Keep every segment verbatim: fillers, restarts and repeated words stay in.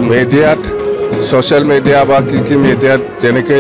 মিডিয়াত social media বা কি কি মিডিয়াত যেনেকৈ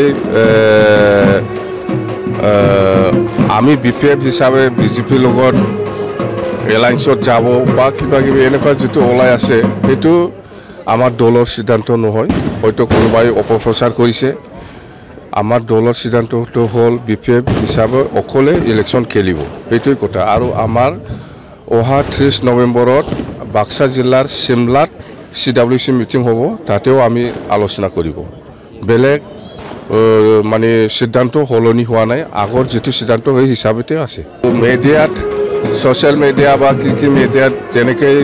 আমি বি পি এফ হিচাপে বিজেপিৰ লগত এলায়েন্সত যাব বা কিবা কিবি এনেকুৱা যেটো ওলাই আছে সেইটো আমাৰ দলৰ সিদ্ধান্ত নহয় হয়তো কোনোবাই অপপ্ৰচাৰ কৰিছে আমাৰ দলৰ সিদ্ধান্তটো হ'ল বি পি এফ হিচাপে অকলে ইলেকশ্যন খেলিব এইটোই কথা আৰু আমাৰ অহা ত্ৰিছ নৱেম্বৰত বাক্সা জিলাৰ চিমলাত চি ডাব্লিউ চি মিটিং হ'ব তাতেও আমি আলোচনা কৰিব বেলেগ মানে সিদ্ধান্ত হলনি হোৱা নাই আগৰ যেটো সিদ্ধান্ত সেই হিচাপতে আছে মিডিয়াত সোশ্যাল মিডিয়া বা কি কি মিডিয়াত যেনেকৈ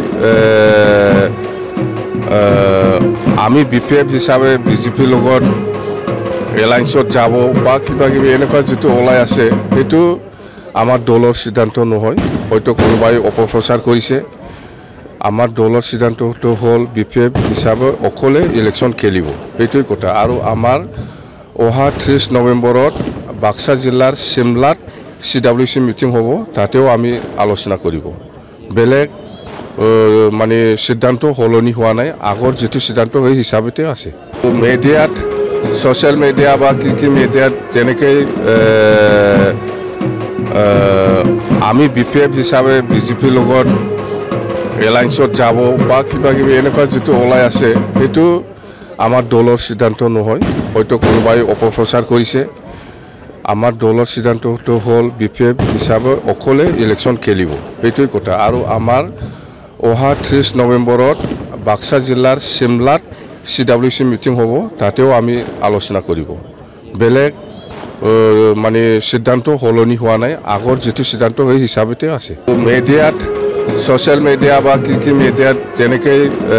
আমি বি পি এফ হিচাপে বিজেপিৰ লগত এলায়েন্সত যাব বা কিবা কিবি এনেকুৱা যেটো ওলাই আছে সেইটো আমাৰ দলৰ সিদ্ধান্ত নহয় হয়তো কোনোবাই অপপ্ৰচাৰ কৰিছে আমাৰ দলৰ সিদ্ধান্তটো হ'ল বি পি এফ হিচাপে অকলে ইলেকশ্যন খেলিব এইটোই কথা আৰু আমাৰ অহা ত্ৰিছ নৱেম্বৰত বাক্সা জিলাৰ চিমলাত চি ডাব্লিউ চি মিটিং হ'ব তাতেও আমি আলোচনা কৰিব বেলেগ মানে সিদ্ধান্ত হলনি হোৱা নাই আগৰ যেটো সিদ্ধান্ত সেই হিচাপতে আছে মিডিয়াত সোশ্যাল মিডিয়া বা কি কি মিডিয়াত যেনেকৈ আমি বি পি এফ হিচাপে বিজেপিৰ লগত এলায়েন্সত যাব বা কিবা কিবি এনেকুৱা যেটো ওলাই আছে সেইটো আমাৰ দলৰ সিদ্ধান্ত নহয় হয়তো কোনোবাই অপপ্ৰচাৰ কৰিছে আমাৰ দলৰ সিদ্ধান্তটো হ'ল বি পি এফ হিচাপে অকলে ইলেকশ্যন খেলিব এইটোই কথা আৰু আমাৰ অহা ত্ৰিছ নৱেম্বৰত বাক্সা জিলাৰ চিমলাত চি ডাব্লিউ চি মিটিং হ'ব তাতেও আমি আলোচনা কৰিব বেলেগ মানে সিদ্ধান্ত হলনি হোৱা নাই আগৰ যেটো সিদ্ধান্ত সেই হিচাপতে আছে মিডিয়াত সোশ্যাল মিডিয়া বা কি কি মিডিয়াত যেনেকৈ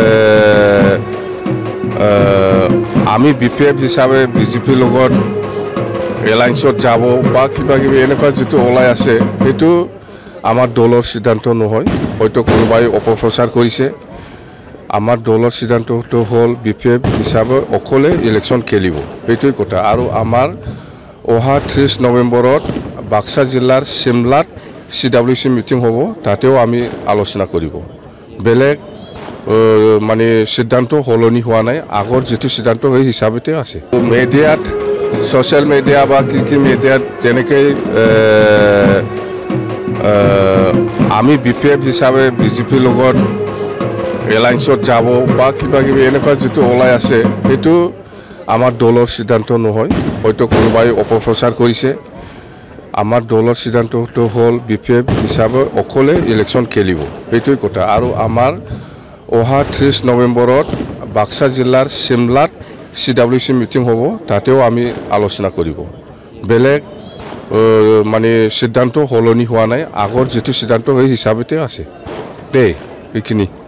আমি বি পি এফ হিচাপে বিজেপিৰ লগত এলায়েন্সত যাব বা কিবা কিবি এনেকুৱা যেটো ওলাই আছে সেইটো আমাৰ দলৰ সিদ্ধান্ত নহয় হয়তো কোনোবাই অপপ্ৰচাৰ কৰিছে আমাৰ দলৰ সিদ্ধান্তটো হ'ল বি পি এফ হিচাপে অকলে ইলেকশ্যন খেলিব এইটোই কথা আৰু আমাৰ অহা ত্ৰিছ নৱেম্বৰত বাক্সা জিলাৰ চিমলাত চি ডাব্লিউ চি মিটিং হ'ব তাতেও আমি আলোচনা কৰিব বেলেগ মানে সিদ্ধান্ত হলনি হোৱা নাই আগৰ যেটো সিদ্ধান্ত সেই হিচাপতে আছে মিডিয়াত সোশ্যাল মিডিয়া বা কি কি মিডিয়াত যেনেকৈ আমি বি পি এফ হিচাপে বিজেপিৰ লগত এলায়েন্সত যাব বা কিবা কিবি এনেকুৱা যেটো ওলাই আছে সেইটো আমাৰ দলৰ সিদ্ধান্ত নহয় হয়তো কোনোবাই অপপ্ৰচাৰ কৰিছে আমাৰ দলৰ সিদ্ধান্তটো হ'ল বি পি এফ হিচাপে অকলে ইলেকশ্যন খেলিব এইটোই কথা আৰু আমাৰ অহা ত্ৰিছ নৱেম্বৰত বাক্সা জিলাৰ চিমলাত চি ডাব্লিউ চি মিটিং হ'ব তাতেও আমি আলোচনা কৰিব বেলেগ মানে সিদ্ধান্ত হলনি হোৱা নাই আগৰ যেটো সিদ্ধান্ত সেই হিচাপতে আছে দেই এইখিনি